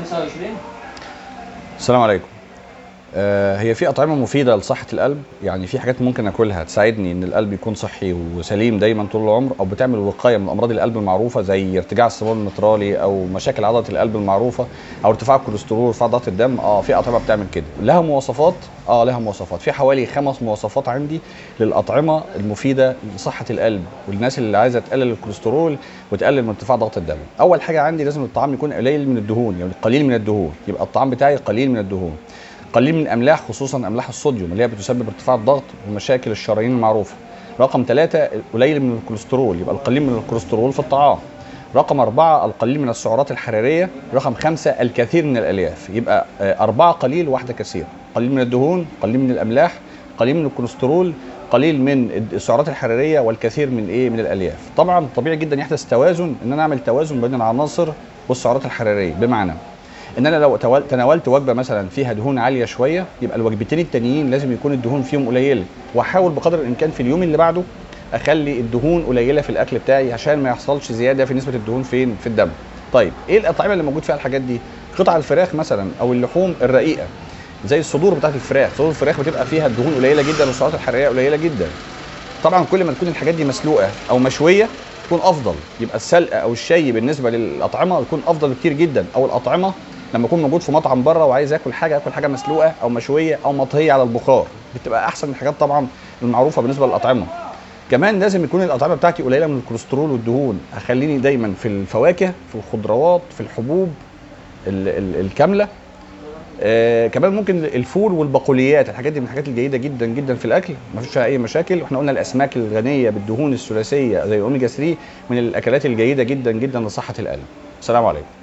25. السلام عليكم. هي في أطعمة مفيدة لصحة القلب، يعني في حاجات ممكن أكلها تساعدني إن القلب يكون صحي وسليم دايما طول العمر، أو بتعمل وقاية من أمراض القلب المعروفة زي ارتجاع الصمام المترالي أو مشاكل عضلة القلب المعروفة أو ارتفاع الكوليسترول وارتفاع ضغط الدم. في أطعمة بتعمل كده، لها مواصفات. لها مواصفات، في حوالي 5 مواصفات عندي للأطعمة المفيدة لصحة القلب والناس اللي عايزة تقلل الكوليسترول وتقلل من ارتفاع ضغط الدم. أول حاجة عندي لازم الطعام يكون قليل من الدهون، يعني قليل من الدهون، يبقى الطعام بتاعي قليل من الدهون. قليل من الاملاح، خصوصا املاح الصوديوم اللي هي بتسبب ارتفاع الضغط ومشاكل الشرايين المعروفه. رقم 3 قليل من الكوليسترول، يبقى القليل من الكوليسترول في الطعام. رقم 4 القليل من السعرات الحراريه. رقم 5 الكثير من الالياف، يبقى 4 قليل وواحده كثير. قليل من الدهون، قليل من الاملاح، قليل من الكوليسترول، قليل من السعرات الحراريه، والكثير من الالياف. طبعا طبيعي جدا يحدث توازن، ان انا اعمل توازن بين العناصر والسعرات الحراريه، بمعنى ان انا لو تناولت وجبه مثلا فيها دهون عاليه شويه، يبقى الوجبتين التانيين لازم يكون الدهون فيهم قليله، واحاول بقدر الامكان في اليوم اللي بعده اخلي الدهون قليله في الاكل بتاعي عشان ما يحصلش زياده في نسبه الدهون فين في الدم. طيب ايه الاطعمه اللي موجود فيها الحاجات دي؟ قطع الفراخ مثلا او اللحوم الرقيقه زي الصدور بتاعت الفراخ. صدور الفراخ بتبقى فيها الدهون قليله جدا والسعرات الحراريه قليله جدا. طبعا كل ما تكون الحاجات دي مسلوقه او مشويه تكون افضل، يبقى السلق او الشي بالنسبه للاطعمه يكون افضل بكتير جدا. او الاطعمه لما اكون موجود في مطعم بره وعايز اكل حاجه مسلوقه او مشويه او مطهيه على البخار، بتبقى احسن من الحاجات طبعا المعروفه بالنسبه للاطعمه. كمان لازم يكون الاطعمه بتاعتي قليله من الكوليسترول والدهون. اخليني دايما في الفواكه، في الخضروات، في الحبوب الكامله. كمان ممكن الفول والبقوليات، الحاجات دي من الحاجات الجيده جدا جدا في الاكل، ما فيش فيها اي مشاكل. واحنا قلنا الاسماك الغنيه بالدهون الثلاثيه زي الاوميجا 3 من الاكلات الجيده جدا جدا لصحه القلب. السلام عليكم.